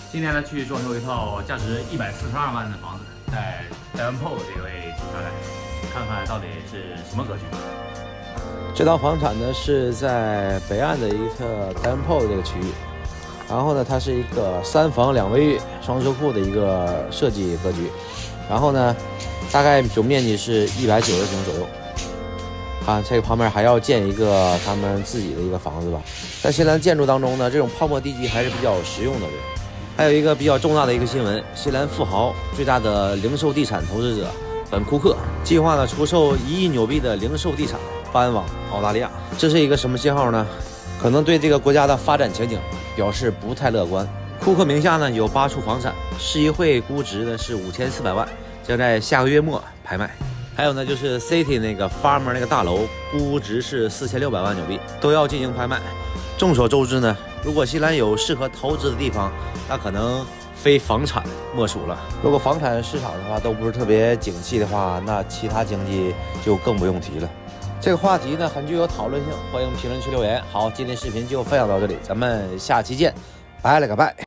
今天呢，去装修一套价值142万的房子，在Devonport这位警察来看看到底是什么格局。 这套房产呢是在北岸的一个 Devonport 这个区域，然后呢，它是一个3房2卫浴双车库的一个设计格局，然后呢，大概总面积是190平左右。啊，这个旁边还要建一个他们自己的一个房子吧。在新西兰建筑当中呢，这种泡沫地基还是比较实用的。还有一个比较重大的一个新闻，新西兰富豪最大的零售地产投资者本库克计划呢出售1亿纽币的零售地产搬往澳大利亚。这是一个什么信号呢？可能对这个国家的发展前景表示不太乐观。库克名下呢有8处房产，市议会估值呢是5400万，将在下个月末拍卖。还有呢，就是 City 那个 Farmer 那个大楼，估值是4600万纽币，都要进行拍卖。众所周知呢，如果新西兰有适合投资的地方，那可能非房产莫属了。如果房产市场的话都不是特别景气的话，那其他经济就更不用提了。这个话题呢很具有讨论性，欢迎评论区留言。好，今天视频就分享到这里，咱们下期见，拜了个拜。